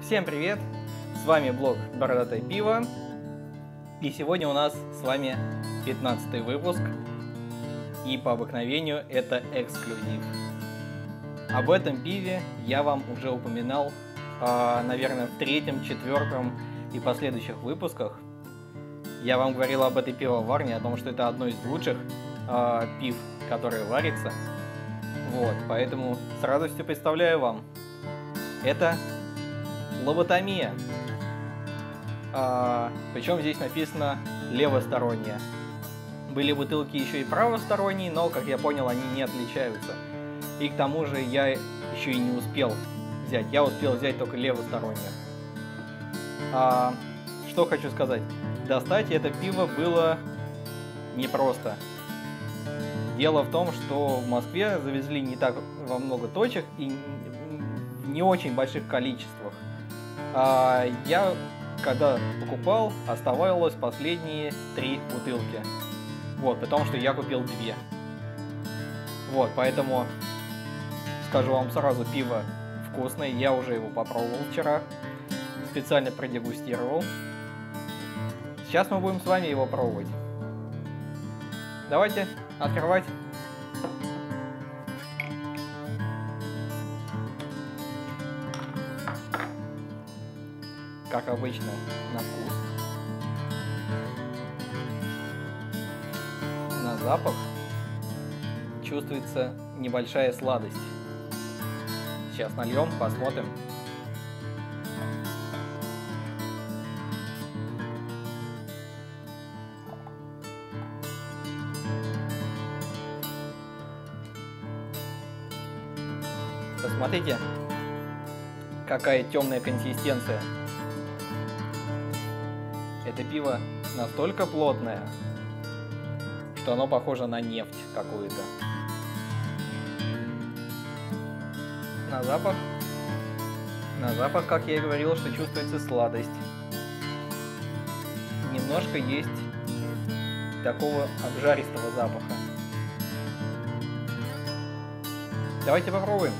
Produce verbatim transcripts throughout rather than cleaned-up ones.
Всем привет! С вами блог Бородатое Пиво. И сегодня у нас с вами пятнадцатый выпуск. И по обыкновению это эксклюзив. Об этом пиве я вам уже упоминал, наверное, в третьем, четвертом и последующих выпусках. Я вам говорил об этой пивоварне, о том, что это одно из лучших пив, которое варится. Вот, поэтому с радостью представляю вам. Это лоботомия. А, причем здесь написано левосторонняя. Были бутылки еще и правосторонние, но, как я понял, они не отличаются. И к тому же я еще и не успел взять. Я успел взять только левостороннюю. А, что хочу сказать. Достать это пиво было непросто. Дело в том, что в Москве завезли не так во много точек и в не очень больших количествах. А я, когда покупал, оставалось последние три бутылки. Вот, потому что я купил две. Вот, поэтому скажу вам сразу, пиво вкусное. Я уже его попробовал вчера. Специально продегустировал. Сейчас мы будем с вами его пробовать. Давайте открывать. Как обычно, на вкус. На запах чувствуется небольшая сладость. Сейчас нальем, посмотрим. Посмотрите, какая темная консистенция. Это пиво настолько плотное, что оно похоже на нефть какую-то. На запах, на запах, как я и говорил, что чувствуется сладость. Немножко есть такого обжаристого запаха. Давайте попробуем.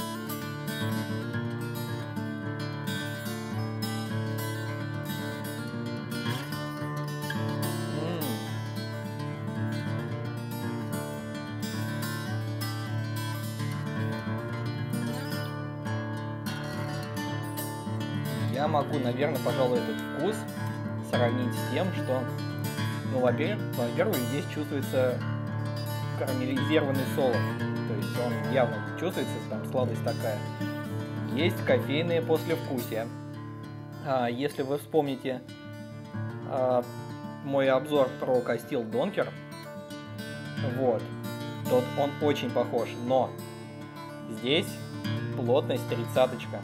Я могу, наверное, пожалуй, этот вкус сравнить с тем, что, ну, во-первых, здесь чувствуется карамелизированный солод. То есть он явно чувствуется, там сладость такая. Есть кофейные послевкусия. А, если вы вспомните а, мой обзор про Кастил Донкер, вот, то он очень похож, но здесь плотность тридцаточка.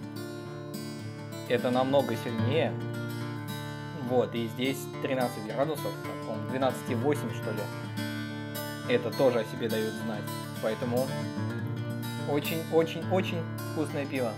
Это намного сильнее. Вот, и здесь тринадцать градусов, двенадцать и восемь, что ли. Это тоже о себе дает знать. Поэтому очень-очень-очень вкусное пиво.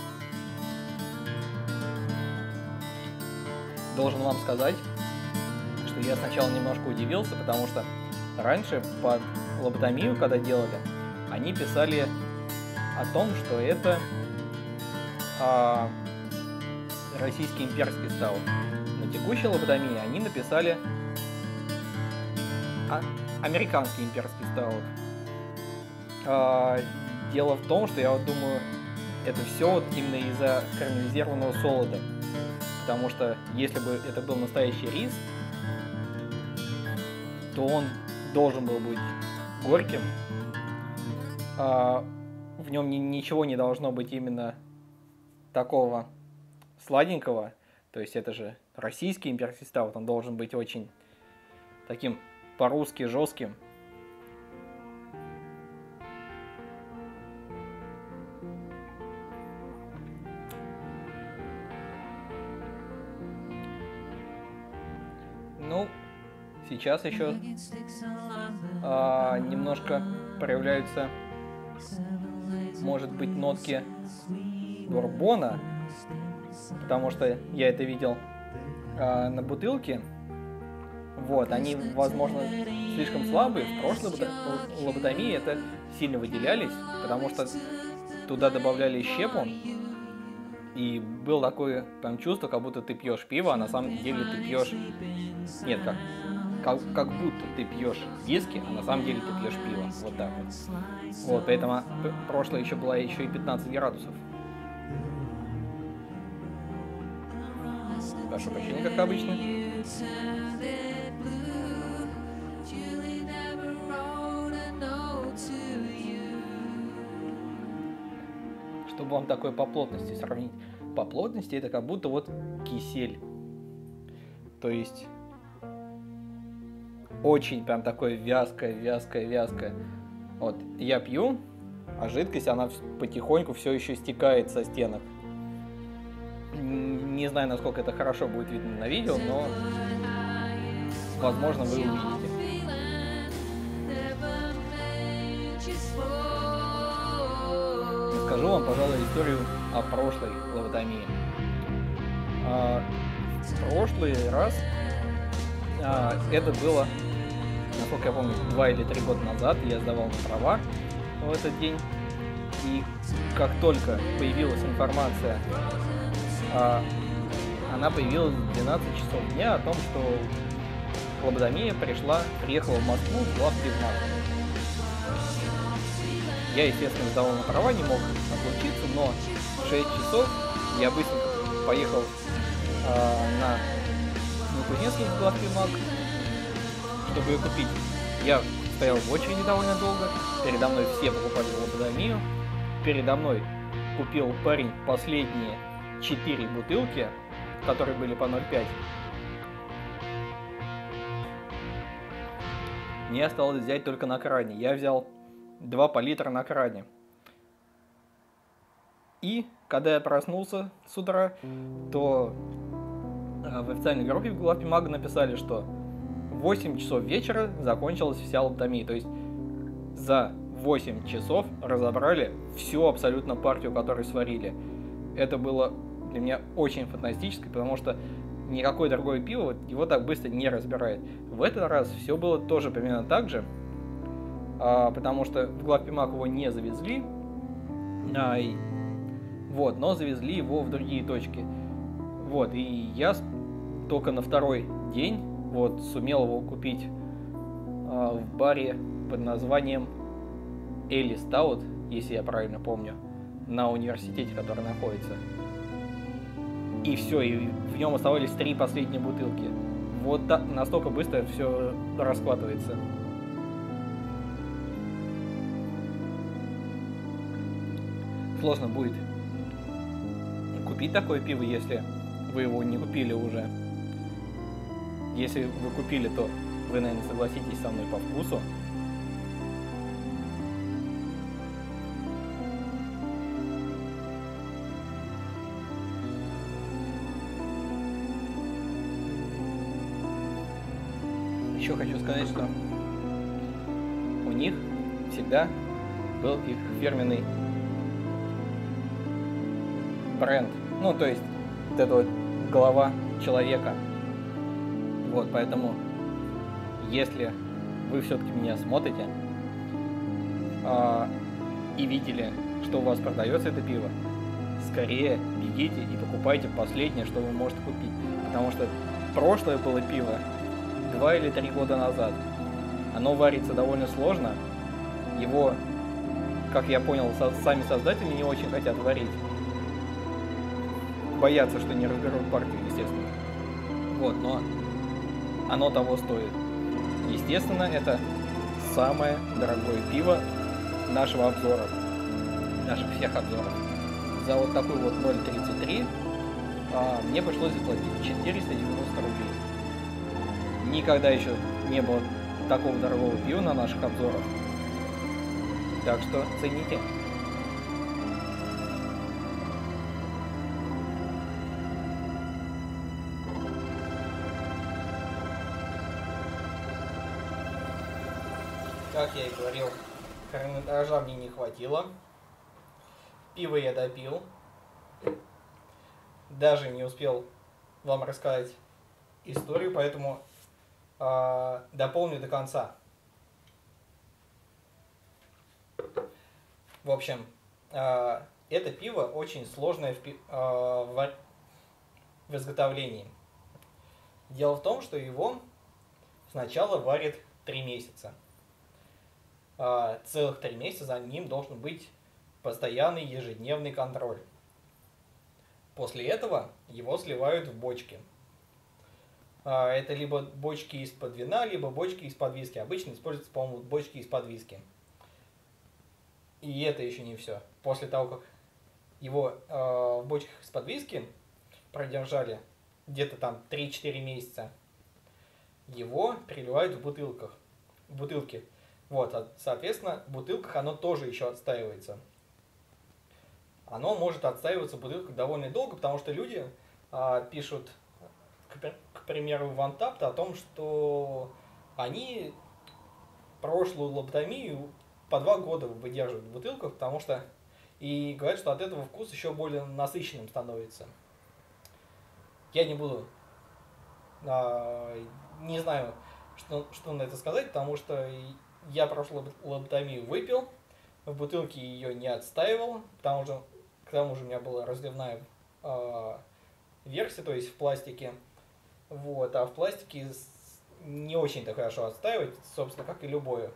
Должен вам сказать, что я сначала немножко удивился, потому что раньше под лоботомию, когда делали, они писали о том, что это а, российский имперский стаут. На текущей лоботомии они написали а, американский имперский стаут. А, дело в том, что я вот думаю, это все вот именно из-за карамелизированного солода. Потому что если бы это был настоящий рис, то он должен был быть горьким. А, в нем ни, ничего не должно быть именно такого сладенького. То есть это же российский имперский стаут, он должен быть очень таким по-русски жестким. Ну, сейчас еще а, немножко проявляются, может быть, нотки бурбона, потому что я это видел а, на бутылке. Вот, они, возможно, слишком слабые. В прошлой лоботомии это сильно выделялись, потому что туда добавляли щепу. И было такое там чувство, как будто ты пьешь пиво, а на самом деле ты пьешь... Нет, как... Как, как будто ты пьешь виски, а на самом деле ты пьешь пиво. Вот так вот. Вот, поэтому прошлое еще было еще и пятнадцать градусов. Прошу прощения, как обычно. Чтобы вам такое по плотности сравнить. По плотности это как будто вот кисель. То есть очень прям такое вязкое, вязкое, вязкое. Вот, я пью, а жидкость, она потихоньку все еще стекает со стенок. Не знаю, насколько это хорошо будет видно на видео, но возможно вы увидите. Расскажу вам, пожалуй, историю о прошлой лоботомии. А, в прошлый раз а, это было, насколько я помню, два или три года назад. Я сдавал на права в этот день. И как только появилась информация, а, она появилась в двенадцать часов дня о том, что лоботомия пришла, приехала в Москву в главпивмаг. Я, естественно, сдавал на права, не мог отлучиться, но в шесть часов я быстренько поехал а, на Новокузнецкий главпивмаг, чтобы ее купить. Я стоял в очереди довольно долго, передо мной все покупали лоботомию, передо мной купил парень последние четыре бутылки, которые были по ноль пять. Мне осталось взять только на кране. Я взял два по литра на кране. И когда я проснулся с утра, то в официальной группе в главпивмага написали, что в восемь часов вечера закончилась вся лоботомия. То есть за восемь часов разобрали всю абсолютно партию, которую сварили. Это было для меня очень фантастически, потому что никакое другое пиво его так быстро не разбирает. В этот раз все было тоже примерно так же, а, потому что в главпивмаг его не завезли, а, и, вот, но завезли его в другие точки. Вот, и я только на второй день вот, сумел его купить а, в баре под названием Элли Стаут, если я правильно помню, на университете, который находится. И все, и в нем оставались три последние бутылки. Вот так, настолько быстро все раскладывается. Сложно будет купить такое пиво, если вы его не купили уже. Если вы купили, то вы, наверное, согласитесь со мной по вкусу. Еще хочу сказать, что у них всегда был их фирменный бренд. Ну, то есть, вот эта вот голова человека. Вот, поэтому, если вы все-таки меня смотрите а, и видели, что у вас продается это пиво, скорее бегите и покупайте последнее, что вы можете купить. Потому что прошлое было пиво два или три года назад. Оно варится довольно сложно. Его, как я понял, со- сами создатели не очень хотят варить. Боятся, что не разберут партию, естественно. Вот, но оно того стоит. Естественно, это самое дорогое пиво нашего обзора. Наших всех обзоров. За вот такой вот ноль тридцать три а, мне пришлось заплатить четыреста девяносто рублей. Никогда еще не было такого дорогого пива на наших обзорах. Так что цените. Как я и говорил, хронометража мне не хватило. Пиво я допил. Даже не успел вам рассказать историю, поэтому э, дополню до конца. В общем, э, это пиво очень сложное в, пи- а, в в изготовлении. Дело в том, что его сначала варят три месяца. А, целых три месяца за ним должен быть постоянный ежедневный контроль. После этого его сливают в бочки. А, это либо бочки из-под вина, либо бочки из-под виски. Обычно используются, по-моему, бочки из-под виски. И это еще не все. После того, как его э, в бочках из-под виски продержали где-то там три-четыре месяца, его переливают в бутылках, в бутылки. Вот, соответственно, в бутылках оно тоже еще отстаивается. Оно может отстаиваться в бутылках довольно долго, потому что люди а, пишут, к, к примеру, в Untappd о том, что они прошлую лоботомию по два года выдерживают в бутылках, потому что и говорят, что от этого вкус еще более насыщенным становится. Я не буду, а, не знаю, что, что на это сказать, потому что я прошлую лоботомию выпил, в бутылке ее не отстаивал, потому что к тому же у меня была разливная э, версия, то есть в пластике. Вот, а в пластике не очень-то хорошо отстаивать, собственно, как и любое.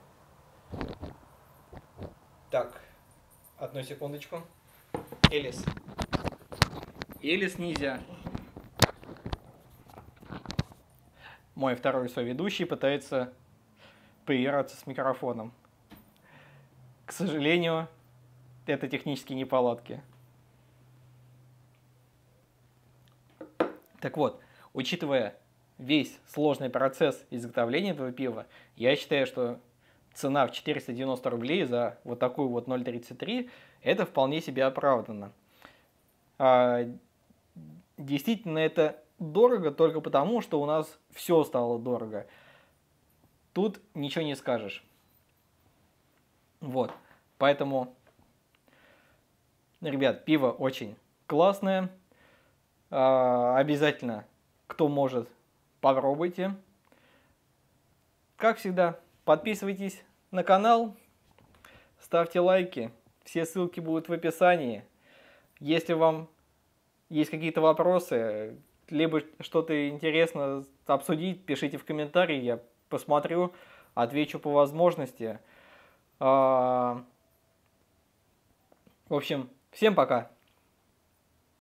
Так, одну секундочку. Элис. Элис нельзя. Мой второй соведущий пытается поиграться с микрофоном. К сожалению, это технические неполадки. Так вот, учитывая весь сложный процесс изготовления этого пива, я считаю, что цена в четыреста девяносто рублей за вот такую вот ноль тридцать три, это вполне себе оправданно. А, действительно, это дорого только потому, что у нас все стало дорого. Тут ничего не скажешь. Вот, поэтому, ребят, пиво очень классное. Обязательно, кто может, попробуйте. Как всегда, подписывайтесь на канал, ставьте лайки, все ссылки будут в описании. Если вам есть какие-то вопросы, либо что-то интересно обсудить, пишите в комментарии, я посмотрю, отвечу по возможности. В общем, всем пока!